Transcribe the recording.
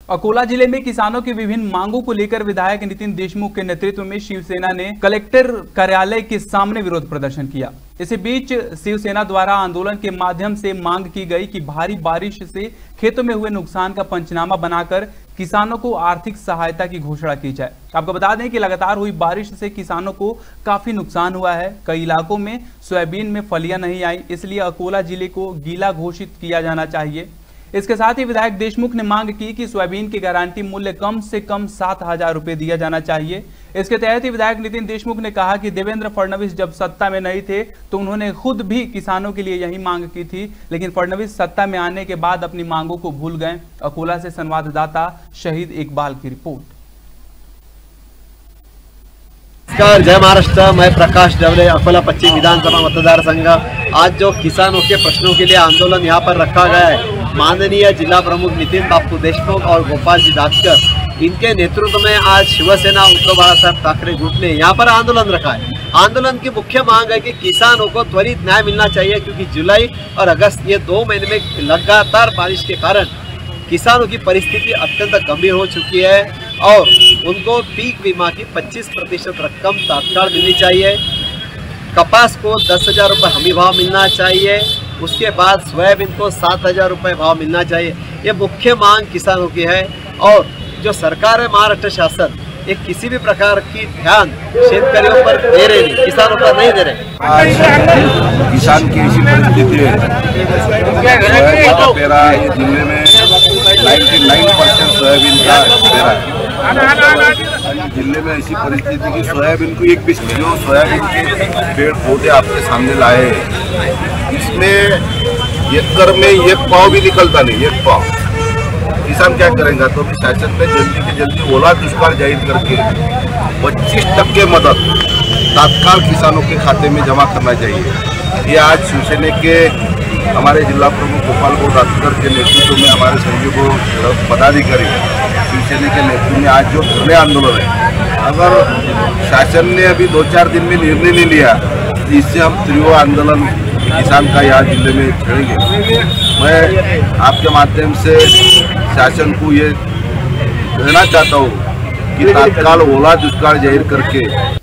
अकोला जिले में किसानों की विभिन्न मांगों को लेकर विधायक नितिन देशमुख के नेतृत्व में शिवसेना ने कलेक्टर कार्यालय के सामने विरोध प्रदर्शन किया। इसी बीच शिवसेना द्वारा आंदोलन के माध्यम से मांग की गई कि भारी बारिश से खेतों में हुए नुकसान का पंचनामा बनाकर किसानों को आर्थिक सहायता की घोषणा की जाए। आपको बता दें कि लगातार हुई बारिश से किसानों को काफी नुकसान हुआ है। कई इलाकों में सोयाबीन में फलियां नहीं आई, इसलिए अकोला जिले को गीला घोषित किया जाना चाहिए। इसके साथ ही विधायक देशमुख ने मांग की कि सोयाबीन की गारंटी मूल्य कम से कम 7,000 रुपए दिया जाना चाहिए। इसके तहत ही विधायक नितिन देशमुख ने कहा कि देवेंद्र फडणवीस जब सत्ता में नहीं थे तो उन्होंने खुद भी किसानों के लिए यही मांग की थी, लेकिन फडणवीस सत्ता में आने के बाद अपनी मांगों को भूल गए। अकोला से संवाददाता शहीद इकबाल की रिपोर्ट। जय महाराष्ट्र, मैं प्रकाश डवले, अकोला पश्चिम विधानसभा मतदार संघ। आज जो किसानों के प्रश्नों के लिए आंदोलन यहाँ पर रखा गया है, माननीय जिला प्रमुख नितिन बापू देशमुख और गोपाल जी धाककर इनके नेतृत्व में आज शिवसेना उद्धव बाला साहब ठाकरे ग्रुप ने यहाँ पर आंदोलन रखा है। आंदोलन की मुख्य मांग है कि किसानों को त्वरित न्याय मिलना चाहिए, क्योंकि जुलाई और अगस्त ये 2 महीने में लगातार बारिश के कारण किसानों की परिस्थिति अत्यंत गंभीर हो चुकी है और उनको पीक बीमा की 25% रकम तत्काल मिलनी चाहिए। कपास को 10,000 रुपये हमी भाव मिलना चाहिए। उसके बाद सोयाबीन को 7,000 रुपये भाव मिलना चाहिए। ये मुख्य मांग किसानों की है और जो सरकार है महाराष्ट्र शासन ये किसी भी प्रकार की ध्यान शेतकरियों पर दे रहे नहीं, किसानों पर नहीं दे रहे। आज किसान की ऐसी परिस्थिति है, पेरा ये जिले में 99% सोयाबीन का पेरा है। जिले में ऐसी परिस्थिति की सोयाबीन को एक बीस जो सोयाबीन के पेड़ पौधे आपके सामने लाए हैं, इसमें एकड़ में 1 पाव भी निकलता नहीं, 1 पाव। किसान क्या करेंगे? तो शासन में जल्दी से जल्दी ओला दुष्काल जाहिर करके 25% मदद तत्काल किसानों के खाते में जमा करना चाहिए। ये आज शिवसेना के हमारे जिला प्रमुख गोपाल धाककर के नेतृत्व में हमारे सहयोगी पदाधिकारी शिवसेना के नेतृत्व में आज जो धरने आंदोलन है, अगर शासन ने अभी 2-4 दिन में निर्णय नहीं लिया तो इससे हम तीव्र आंदोलन किसान का यहाँ जिले में छेड़ेंगे। मैं आपके माध्यम से शासन को ये कहना चाहता हूँ कि तत्काल ओला दुष्काल जाहिर करके